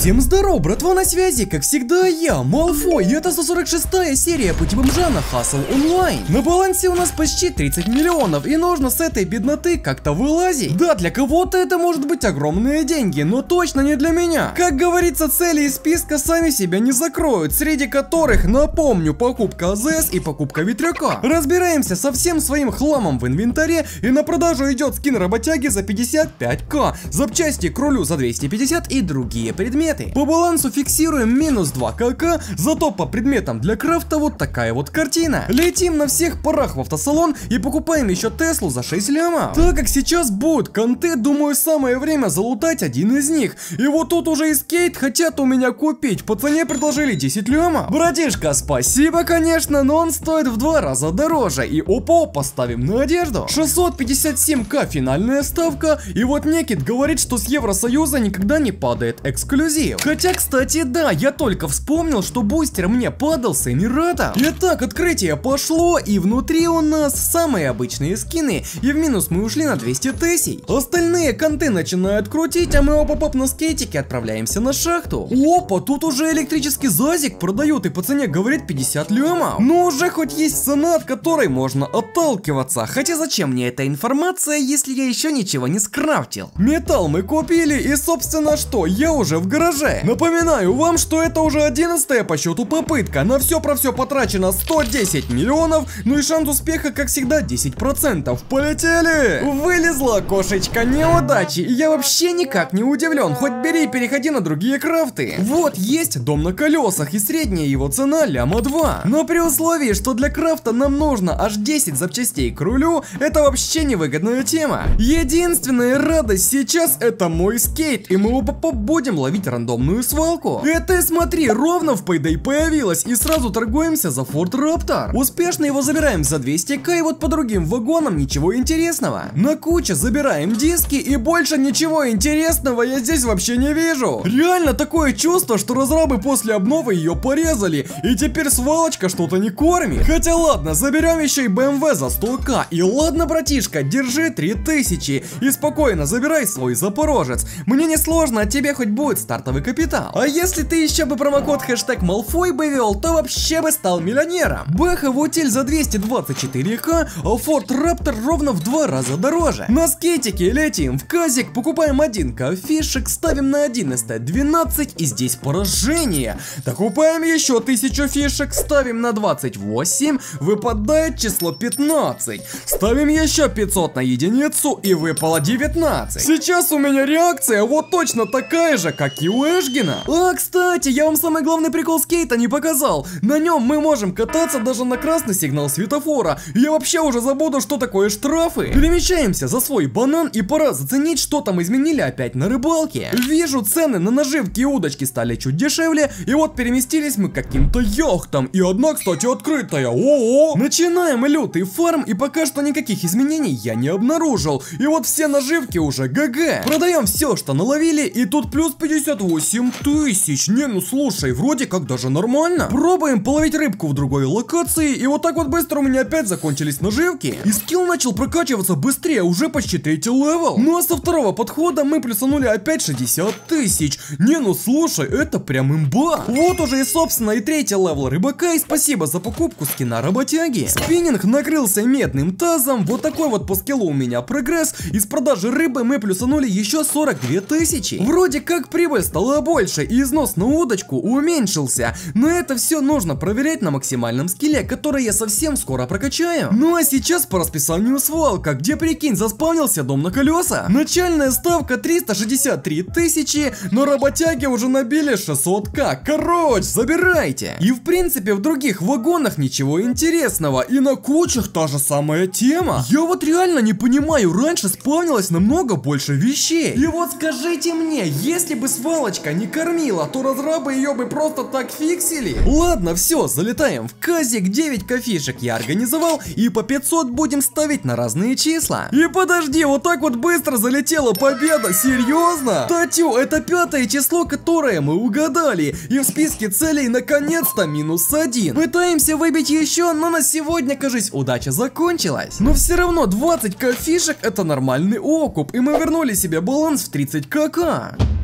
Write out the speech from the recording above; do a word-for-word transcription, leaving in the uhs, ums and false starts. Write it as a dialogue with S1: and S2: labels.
S1: Всем здоров, братва, на связи, как всегда я, Малфой, и это сто сорок шестая серия пути бомжа на Hustle Online. На балансе у нас почти тридцать миллионов, и нужно с этой бедноты как-то вылазить. Да, для кого-то это может быть огромные деньги, но точно не для меня. Как говорится, цели из списка сами себя не закроют, среди которых, напомню, покупка АЗС и покупка ветряка. Разбираемся со всем своим хламом в инвентаре, и на продажу идет скин работяги за пятьдесят пять тысяч, запчасти к рулю за двести пятьдесят и другие предметы. По балансу фиксируем минус два КК, зато по предметам для крафта вот такая вот картина. Летим на всех парах в автосалон и покупаем еще Теслу за шесть лямов. Так как сейчас будет контент, думаю, самое время залутать один из них. И вот тут уже и скейт хотят у меня купить, по цене предложили десять лямов. Братишка, спасибо, конечно, но он стоит в два раза дороже. И опа, поставим на одежду. шестьсот пятьдесят семь тысяч финальная ставка, и вот Некит говорит, что с Евросоюза никогда не падает эксклюзив. Хотя, кстати, да, я только вспомнил, что бустер мне падал с Эмирата. Итак, открытие пошло, и внутри у нас самые обычные скины, и в минус мы ушли на двести тысяч. Остальные конты начинают крутить, а мы оп-оп на скейтике отправляемся на шахту. Опа, тут уже электрический зазик продают, и по цене говорит пятьдесят лямов. Но уже хоть есть цена, от которой можно отталкиваться. Хотя зачем мне эта информация, если я еще ничего не скрафтил? Металл мы купили, и собственно что, я уже в гараже. Напоминаю вам, что это уже одиннадцатая по счету попытка. На все про все потрачено сто десять миллионов, ну и шанс успеха, как всегда, десять процентов. Полетели! Вылезла кошечка неудачи, и я вообще никак не удивлен. Хоть бери и переходи на другие крафты. Вот есть дом на колесах, и средняя его цена ляма два. Но при условии, что для крафта нам нужно аж десять запчастей к рулю, это вообще невыгодная тема. Единственная радость сейчас это мой скейт, и мы оба будем ловить рандомную свалку. Это, смотри, ровно в Payday появилась, и сразу торгуемся за Ford Raptor. Успешно его забираем за двести тысяч, и вот по другим вагонам ничего интересного. На куче забираем диски, и больше ничего интересного я здесь вообще не вижу. Реально такое чувство, что разрабы после обновы ее порезали, и теперь свалочка что-то не кормит. Хотя ладно, заберем еще и бэ эм вэ за сто тысяч. И ладно, братишка, держи три тысячи, и спокойно забирай свой Запорожец. Мне не сложно, от тебя хоть будет стартовый капитал. А если ты еще бы промокод хэштег Малфой бы вел, то вообще бы стал миллионером. Бэха в утиль за двести двадцать четыре тысячи, а Ford Raptor ровно в два раза дороже. На скейтике летим в казик, покупаем один тысячу фишек, ставим на один эс тэ двенадцать, и здесь поражение. Докупаем еще тысячу фишек, ставим на двадцать восемь, выпадает число пятнадцать. Ставим еще пятьсот на единицу, и выпало девятнадцать. Сейчас у меня реакция вот точно такая же, как и у Эшгена. А, кстати, я вам самый главный прикол скейта не показал. На нем мы можем кататься даже на красный сигнал светофора. Я вообще уже забуду, что такое штрафы. Перемещаемся за свой банан, и пора заценить, что там изменили опять на рыбалке. Вижу, цены на наживки и удочки стали чуть дешевле, и вот переместились мы к каким-то яхтам. И одна, кстати, открытая. О-о! Начинаем лютый фарм, и пока что никаких изменений я не обнаружил. И вот все наживки уже ГГ. Продаем все, что наловили, и тут плюс пятьдесят восемь тысяч. Не, ну слушай, вроде как даже нормально. Пробуем половить рыбку в другой локации, и вот так вот быстро у меня опять закончились наживки. И скилл начал прокачиваться быстрее, уже почти третий левел. Ну а со второго подхода мы плюсанули опять шестьдесят тысяч. Не, ну слушай, это прям имба. Вот уже и собственно и третий левел рыбака, и спасибо за покупку скина работяги. Спиннинг накрылся медным тазом, вот такой вот по скиллу у меня прогресс. Из продажи рыбы мы плюсанули еще сорок две тысячи. Вроде как прибыль стала больше, и износ на удочку уменьшился. Но это все нужно проверять на максимальном скилле, который я совсем скоро прокачаю. Ну а сейчас по расписанию свалка, где, прикинь, заспавнился дом на колеса. Начальная ставка триста шестьдесят три тысячи, но работяги уже набили шестьсот тысяч. Короче, забирайте. И в принципе в других вагонах ничего интересного, и на кучах та же самая тема. Я вот реально не понимаю, раньше спавнилось намного больше вещей. И вот скажите мне, если бы свалочка не кормила, то разрабы ее бы просто так фиксили. Ладно, все, залетаем в казик, девять кофишек я организовал, и по пятьсот будем ставить на разные числа. И подожди, вот так вот быстро залетела победа, серьезно? Татю, это пятое число, которое мы угадали, и в списке целей наконец-то минус один. Пытаемся выбить еще, но на сегодня, кажись, удача закончилась. Но все равно двадцать кофишек это нормальный окуп, и мы вернули себе баланс в тридцать ка ка.